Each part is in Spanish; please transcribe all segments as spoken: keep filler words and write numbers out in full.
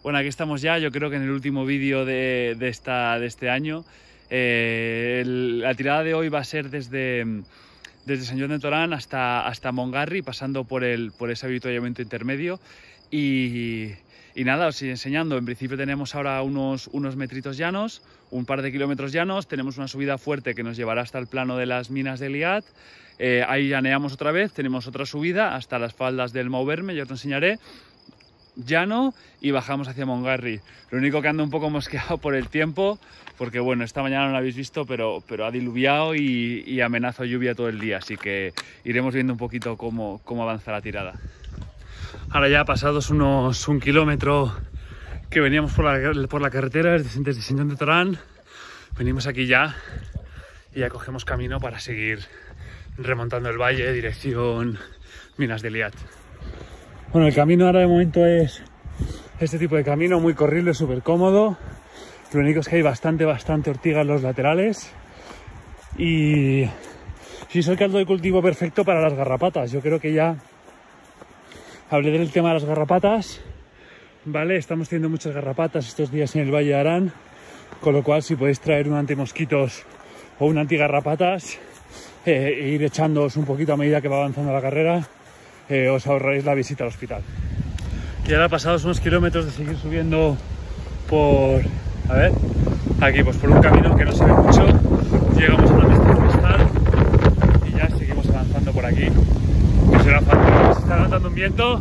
Bueno, aquí estamos ya, yo creo que en el último vídeo de, de, esta, de este año. Eh, el, la tirada de hoy va a ser desde, desde Sant Joan de Torán hasta, hasta Montgarri, pasando por, el, por ese avituallamiento intermedio. Y, y nada, os sigo enseñando. En principio tenemos ahora unos, unos metritos llanos, un par de kilómetros llanos, tenemos una subida fuerte que nos llevará hasta el plano de las minas de Liat. Eh, ahí llaneamos otra vez, tenemos otra subida hasta las faldas del Mauverme, yo os enseñaré. Llano y bajamos hacia Montgarri. Lo único que ando un poco mosqueado por el tiempo, porque bueno, esta mañana no lo habéis visto, pero, pero ha diluviado y, y amenaza lluvia todo el día, así que iremos viendo un poquito cómo, cómo avanza la tirada. Ahora ya pasados unos un kilómetro que veníamos por la, por la carretera desde, desde Sant Joan de Torán, venimos aquí ya y ya cogemos camino para seguir remontando el valle dirección Minas de Liat. Bueno, el camino ahora de momento es este tipo de camino, muy corrible, súper cómodo. Lo único es que hay bastante, bastante ortiga en los laterales. Y sí, es el caldo de cultivo perfecto para las garrapatas. Yo creo que ya hablé del tema de las garrapatas. Vale, estamos teniendo muchas garrapatas estos días en el Valle de Arán. Con lo cual, si podéis traer un antimosquitos o un antigarrapatas eh, e ir echándoos un poquito a medida que va avanzando la carrera, Eh, os ahorraréis la visita al hospital. Y ahora, pasados unos kilómetros de seguir subiendo por, a ver, aquí pues por un camino que no se ve mucho, llegamos a una mesta de cristal y ya seguimos avanzando por aquí. Que será fácil. Se está levantando un viento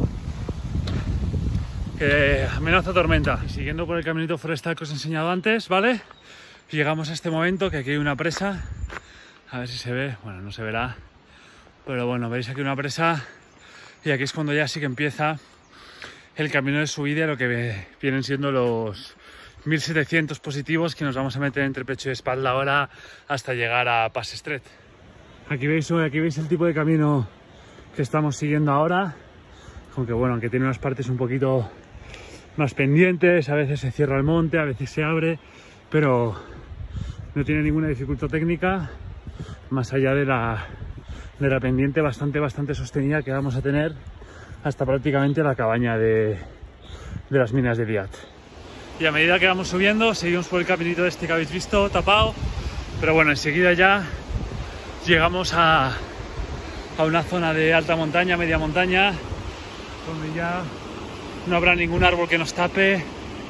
que amenaza tormenta. Y siguiendo por el caminito forestal que os he enseñado antes, ¿vale? Llegamos a este momento que aquí hay una presa. A ver si se ve, bueno, no se verá, pero bueno, veis aquí una presa. Y aquí es cuando ya sí que empieza el camino de subida, lo que vienen siendo los mil setecientos positivos que nos vamos a meter entre pecho y espalda ahora hasta llegar a Pas Estret. Aquí veis, aquí veis el tipo de camino que estamos siguiendo ahora, aunque bueno, aunque tiene unas partes un poquito más pendientes, a veces se cierra el monte, a veces se abre, pero no tiene ninguna dificultad técnica, más allá de la... de la pendiente bastante bastante sostenida que vamos a tener hasta prácticamente la cabaña de, de las minas de Liat. Y a medida que vamos subiendo seguimos por el caminito este que habéis visto tapado, pero bueno, enseguida ya llegamos a, a una zona de alta montaña, media montaña, donde ya no habrá ningún árbol que nos tape.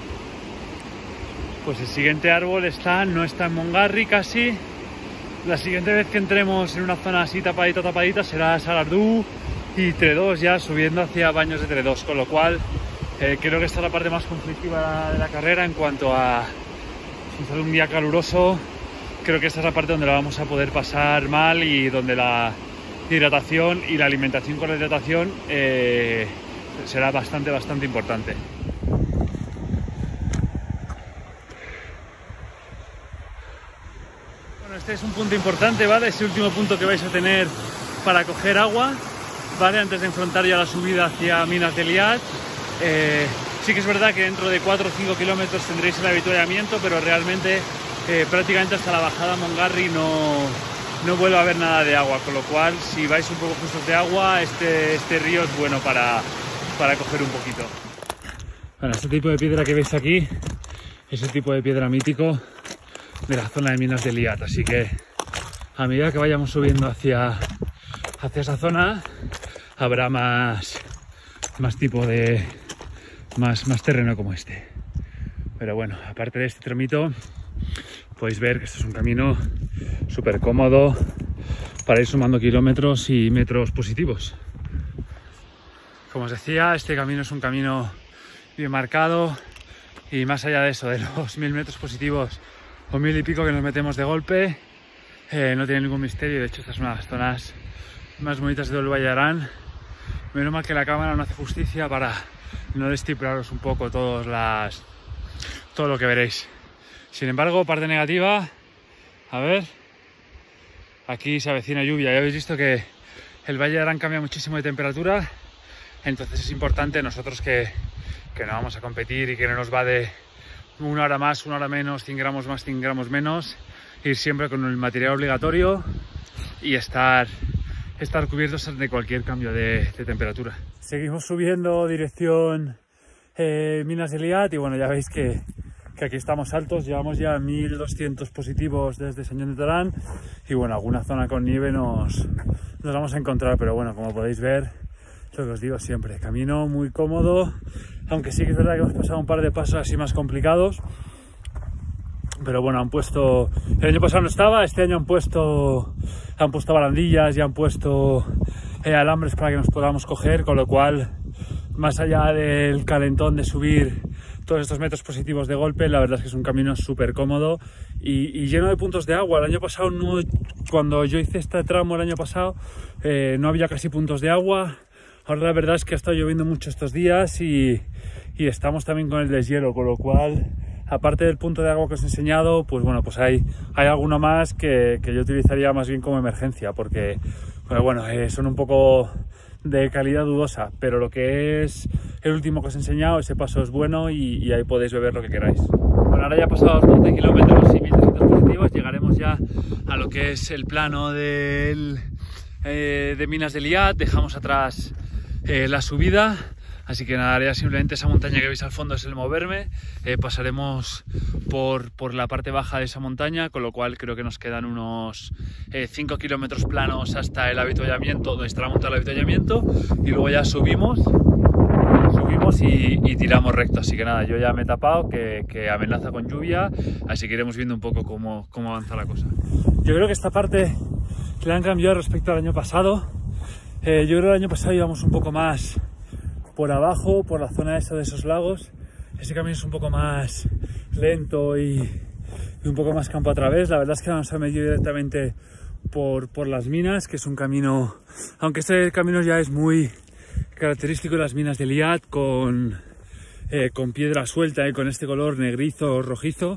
Pues el siguiente árbol está, no está en Montgarri casi. La siguiente vez que entremos en una zona así tapadita, tapadita, será Salardú y Tredós, ya subiendo hacia Baños de Tredós, con lo cual eh, creo que esta es la parte más conflictiva de la carrera en cuanto a si sale un día caluroso. Creo que esta es la parte donde la vamos a poder pasar mal y donde la hidratación y la alimentación con la hidratación eh, será bastante, bastante importante. Este es un punto importante, ¿vale? Ese último punto que vais a tener para coger agua, ¿vale? Antes de enfrentar ya la subida hacia Minas de Liat. Eh, sí que es verdad que dentro de cuatro o cinco kilómetros tendréis el avituallamiento, pero realmente eh, prácticamente hasta la bajada a Montgarri no, no vuelve a haber nada de agua, con lo cual si vais un poco justos de agua, este, este río es bueno para, para coger un poquito. Bueno, este tipo de piedra que veis aquí es el tipo de piedra mítico de la zona de Minas de Liat, así que a medida que vayamos subiendo hacia, hacia esa zona habrá más, más tipo de más, más terreno como este. Pero bueno, aparte de este tramito podéis ver que esto es un camino súper cómodo para ir sumando kilómetros y metros positivos. Como os decía, este camino es un camino bien marcado y más allá de eso, de los mil metros positivos o mil y pico que nos metemos de golpe, eh, no tiene ningún misterio. De hecho, esta es una de las zonas más bonitas de todo el Valle de Arán. Menos mal que la cámara no hace justicia para no destiplaros un poco todos las, todo lo que veréis. Sin embargo, parte negativa, a ver, aquí se avecina lluvia. Ya habéis visto que el Valle de Arán cambia muchísimo de temperatura, entonces es importante nosotros que, que no vamos a competir y que no nos va de una hora más, una hora menos, cien gramos más, cien gramos menos, ir siempre con el material obligatorio y estar, estar cubiertos de cualquier cambio de, de temperatura. Seguimos subiendo dirección eh, minas de Liat, y bueno, ya veis que, que aquí estamos altos, llevamos ya mil doscientos positivos desde Señor de Torán, y bueno, alguna zona con nieve nos, nos vamos a encontrar, pero bueno, como podéis ver, lo que os digo siempre, camino muy cómodo, aunque sí que es verdad que hemos pasado un par de pasos así más complicados, pero bueno, han puesto, el año pasado no estaba, este año han puesto, han puesto barandillas y han puesto eh, alambres para que nos podamos coger, con lo cual, más allá del calentón de subir todos estos metros positivos de golpe, la verdad es que es un camino súper cómodo y, y lleno de puntos de agua. El año pasado, no, cuando yo hice este tramo el año pasado, eh, no había casi puntos de agua. Ahora la verdad es que ha estado lloviendo mucho estos días y, y estamos también con el deshielo, con lo cual, aparte del punto de agua que os he enseñado, pues bueno, pues hay, hay alguno más que, que yo utilizaría más bien como emergencia, porque pues bueno, eh, son un poco de calidad dudosa, pero lo que es el último que os he enseñado, ese paso es bueno y, y ahí podéis beber lo que queráis. Bueno, ahora ya pasados doce kilómetros y mil trescientos positivos, llegaremos ya a lo que es el plano del, eh, de Minas de Liat. Dejamos atrás eh, la subida, así que nada, ya simplemente esa montaña que veis al fondo es el Moverme. Eh, pasaremos por, por la parte baja de esa montaña, con lo cual creo que nos quedan unos eh, cinco kilómetros planos hasta el avituallamiento, donde está la montaña del avituallamiento, y luego ya subimos subimos y, y tiramos recto. Así que nada, yo ya me he tapado, que, que amenaza con lluvia, así que iremos viendo un poco cómo, cómo avanza la cosa. Yo creo que esta parte la han cambiado respecto al año pasado. Eh, yo creo que el año pasado íbamos un poco más por abajo, por la zona esa de esos lagos. Ese camino es un poco más lento y, y un poco más campo a través. La verdad es que vamos a medir directamente por, por las minas, que es un camino, aunque este camino ya es muy característico de las minas de Liat, con, eh, con piedra suelta y con este color negrizo o rojizo.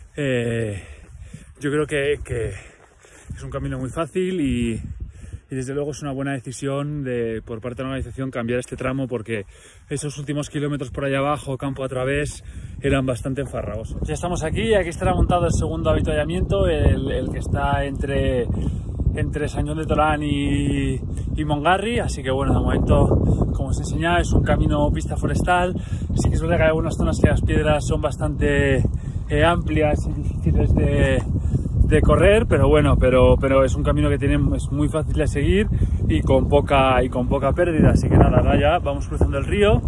Eh, yo creo que, que es un camino muy fácil y, y desde luego es una buena decisión de, por parte de la organización, cambiar este tramo, porque esos últimos kilómetros por allá abajo, campo a través, eran bastante enfarragosos. Ya estamos aquí, aquí estará montado el segundo avituallamiento, el, el que está entre, entre Señor de Torán y, y Montgarri, así que bueno, de momento, como os he enseñado, es un camino pista forestal. Sí que es verdad que hay algunas zonas que las piedras son bastante eh, amplias y difíciles de de correr, pero bueno, pero, pero es un camino que tiene, es muy fácil de seguir y con poca y con poca pérdida, así que nada, ahora ya vamos cruzando el río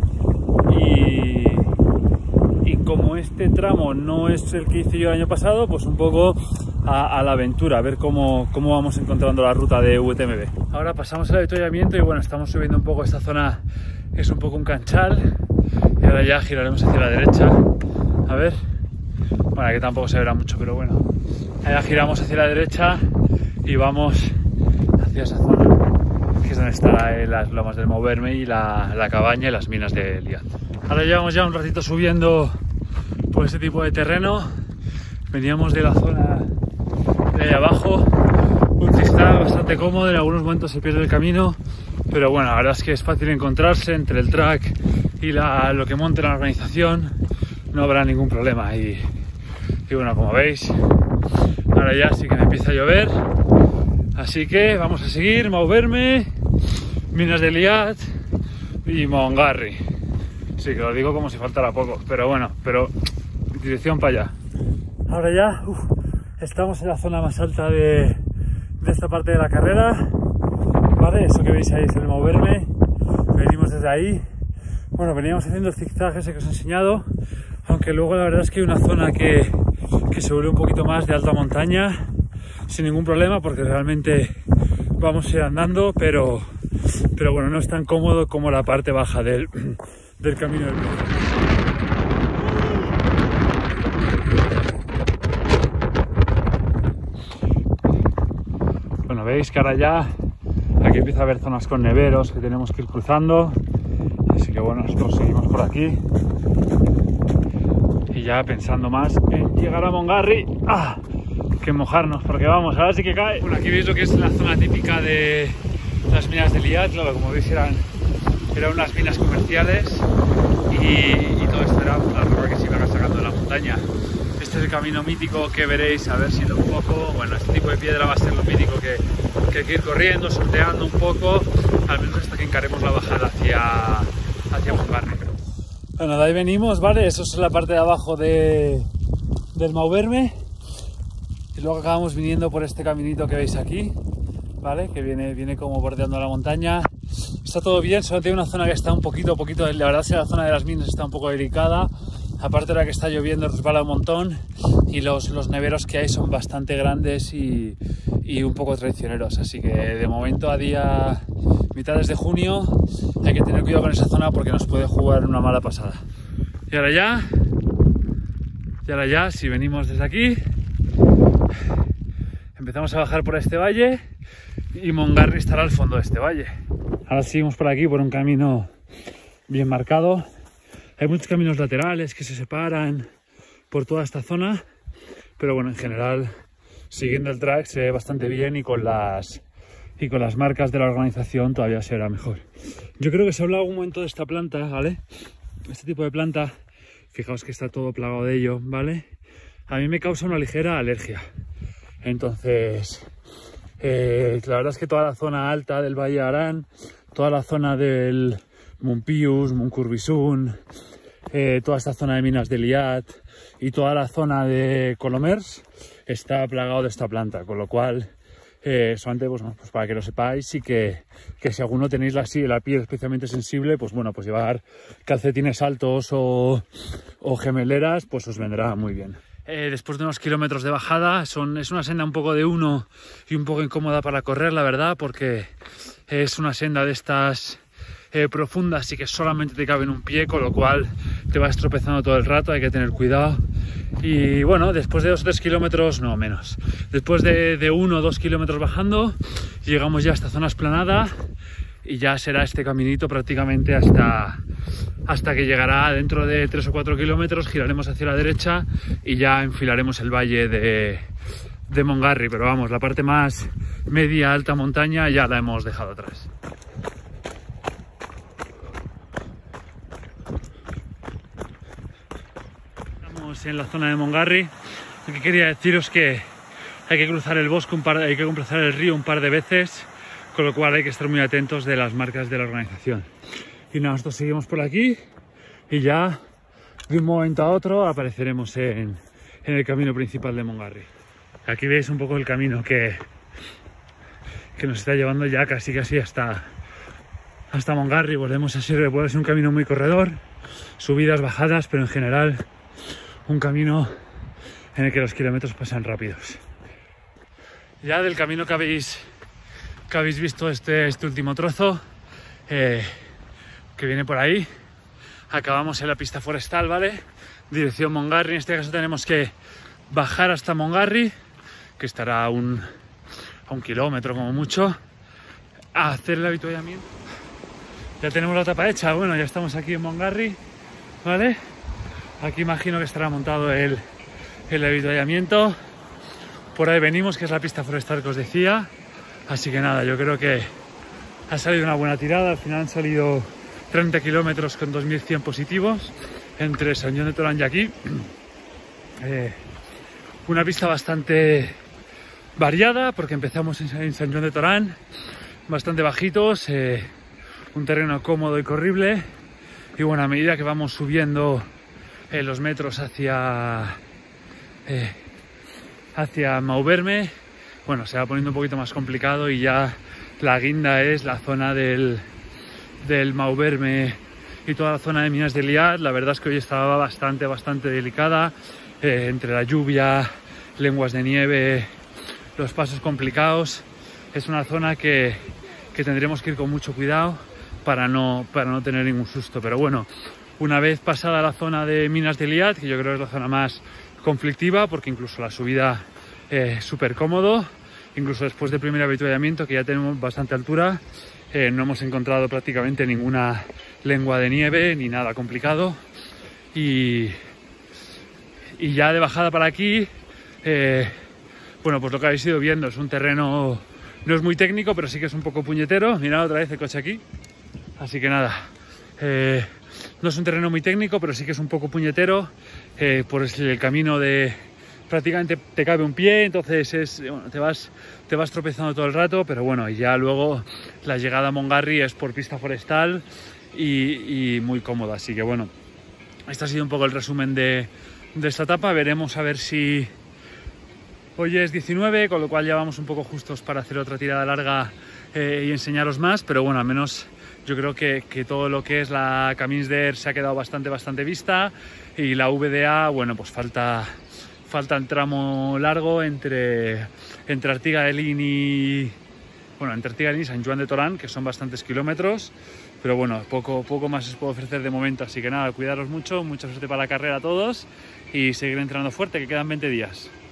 y, y como este tramo no es el que hice yo el año pasado, pues un poco a, a la aventura, a ver cómo, cómo vamos encontrando la ruta de V T M B. Ahora pasamos el avituallamiento y bueno, estamos subiendo un poco esta zona, es un poco un canchal, y ahora ya giraremos hacia la derecha, a ver, bueno, aquí tampoco se verá mucho, pero bueno. Ahora giramos hacia la derecha y vamos hacia esa zona, que es donde están las lomas del Moverme y la, la cabaña y las minas de Liat. Ahora llevamos ya un ratito subiendo por este tipo de terreno. Veníamos de la zona de ahí abajo, un zigzag bastante cómodo, en algunos momentos se pierde el camino, pero bueno, la verdad es que es fácil encontrarse entre el track y la, lo que monte la organización, no habrá ningún problema. Y, y bueno, como veis, ahora ya sí que me empieza a llover, así que vamos a seguir, Moverme, Minas de Liat y Montgarri. Sí, que lo digo como si faltara poco, pero bueno, pero dirección para allá. Ahora ya uf, estamos en la zona más alta de, de esta parte de la carrera, ¿vale? Eso que veis ahí es el Moverme, venimos desde ahí. Bueno, veníamos haciendo el zigzag ese que os he enseñado, aunque luego la verdad es que hay una zona que que se vuelve un poquito más de alta montaña sin ningún problema, porque realmente vamos a ir andando, pero, pero bueno, no es tan cómodo como la parte baja del, del camino del mundo. Bueno, veis que ahora ya aquí empieza a haber zonas con neveros que tenemos que ir cruzando, así que bueno, nosotros seguimos por aquí. Y ya pensando más en llegar a Montgarri ¡ah! que mojarnos, porque vamos, ahora sí que cae. Bueno, aquí veis lo que es la zona típica de las minas de Liat. Claro, como veis eran, eran unas minas comerciales y, y todo esto era la roca que se iba sacando de la montaña. Este es el camino mítico que veréis, a ver si lo un poco, bueno, este tipo de piedra va a ser lo mítico que, que hay que ir corriendo, sorteando un poco, al menos hasta que encaremos la bajada hacia, hacia Montgarri. Bueno, de ahí venimos, ¿vale? Eso es la parte de abajo de, del Mauverme. Y luego acabamos viniendo por este caminito que veis aquí, ¿vale? Que viene, viene como bordeando la montaña. Está todo bien, solo tiene una zona que está un poquito, poquito, la verdad es que la zona de las minas está un poco delicada. Aparte de la que está lloviendo, resbala un montón y los, los neveros que hay son bastante grandes y, y un poco traicioneros. Así que de momento, a día mitades de junio, hay que tener cuidado con esa zona porque nos puede jugar una mala pasada. Y ahora ya, y ahora ya, si venimos desde aquí, empezamos a bajar por este valle y Mongarri estará al fondo de este valle. Ahora seguimos por aquí, por un camino bien marcado. Hay muchos caminos laterales que se separan por toda esta zona, pero bueno, en general, siguiendo el track se ve bastante bien y con las, y con las marcas de la organización todavía se verá mejor. Yo creo que se ha hablado un momento de esta planta, ¿vale? Este tipo de planta, fijaos que está todo plagado de ello, ¿vale? A mí me causa una ligera alergia. Entonces, eh, la verdad es que toda la zona alta del Valle de Arán, toda la zona del Montpius, Montcurbisun, eh, toda esta zona de minas de Liat y toda la zona de Colomers está plagado de esta planta, con lo cual eh, solamente pues, pues para que lo sepáis y que, que si alguno tenéis la, la piel especialmente sensible, pues bueno, pues llevar calcetines altos o, o gemeleras pues os vendrá muy bien. Eh, después de unos kilómetros de bajada, son, es una senda un poco de uno y un poco incómoda para correr, la verdad, porque es una senda de estas eh, profundas y que solamente te cabe en un pie, con lo cual te vas tropezando todo el rato, hay que tener cuidado. Y bueno, después de dos o tres kilómetros, no menos, después de, de uno o dos kilómetros bajando, llegamos ya a esta zona esplanada y ya será este caminito prácticamente hasta... hasta que llegará dentro de tres o cuatro kilómetros, giraremos hacia la derecha y ya enfilaremos el valle de, de Mongarri, pero vamos, la parte más media alta montaña ya la hemos dejado atrás. Estamos en la zona de Mongarri. Lo que quería deciros es que hay que cruzar el bosque, un par, hay que cruzar el río un par de veces, con lo cual hay que estar muy atentos de las marcas de la organización. Y nada, nosotros seguimos por aquí y ya de un momento a otro apareceremos en, en el camino principal de Mongarri. Aquí veis un poco el camino que, que nos está llevando ya casi casi hasta, hasta Mongarri. Volvemos a ser, puede ser un camino muy corredor, subidas, bajadas, pero en general un camino en el que los kilómetros pasan rápidos. Ya del camino que habéis, que habéis visto este, este último trozo, eh, que viene por ahí, acabamos en la pista forestal, ¿vale? Dirección Mongarri. En este caso tenemos que bajar hasta Mongarri, que estará a un, a un kilómetro como mucho, a hacer el avituallamiento. Ya tenemos la etapa hecha, bueno, ya estamos aquí en Mongarri, ¿vale? Aquí imagino que estará montado el, el avituallamiento. Por ahí venimos, que es la pista forestal que os decía. Así que nada, yo creo que ha salido una buena tirada. Al final han salido treinta kilómetros con dos mil cien positivos entre Sant Joan de Torán y aquí. Eh, una pista bastante variada porque empezamos en, en Sant Joan de Torán, bastante bajitos, eh, un terreno cómodo y corrible. Y bueno, a medida que vamos subiendo eh, los metros hacia, eh, hacia Mauverme, bueno, se va poniendo un poquito más complicado y ya la guinda es la zona del, del Mauverme y toda la zona de minas de Liat. La verdad es que hoy estaba bastante, bastante delicada, eh, entre la lluvia, lenguas de nieve, los pasos complicados. Es una zona que, que tendremos que ir con mucho cuidado para no, para no tener ningún susto. Pero bueno, una vez pasada la zona de minas de Liat, que yo creo que es la zona más conflictiva, porque incluso la subida es eh, súper cómodo, incluso después del primer avituallamiento, que ya tenemos bastante altura, eh, no hemos encontrado prácticamente ninguna lengua de nieve ni nada complicado. Y, y ya de bajada para aquí, eh, bueno, pues lo que habéis ido viendo es un terreno, no es muy técnico, pero sí que es un poco puñetero. Mirad otra vez el coche aquí. Así que nada, eh, no es un terreno muy técnico, pero sí que es un poco puñetero, eh, por el camino de... prácticamente te cabe un pie, entonces es, bueno, te, vas, te vas tropezando todo el rato, pero bueno, y ya luego la llegada a Mongarri es por pista forestal y, y muy cómoda, así que bueno, este ha sido un poco el resumen de, de esta etapa. Veremos a ver si... Hoy es diecinueve, con lo cual ya vamos un poco justos para hacer otra tirada larga eh, y enseñaros más, pero bueno, al menos yo creo que, que todo lo que es la Camins d'Air se ha quedado bastante, bastante vista, y la V D A, bueno, pues falta, falta el tramo largo entre, entre Artigadelín y... Bueno, entre Artigadelín y Sant Joan de Torán, que son bastantes kilómetros, pero bueno, poco, poco más os puedo ofrecer de momento, así que nada, cuidaros mucho, mucha suerte para la carrera a todos y seguir entrenando fuerte, que quedan veinte días.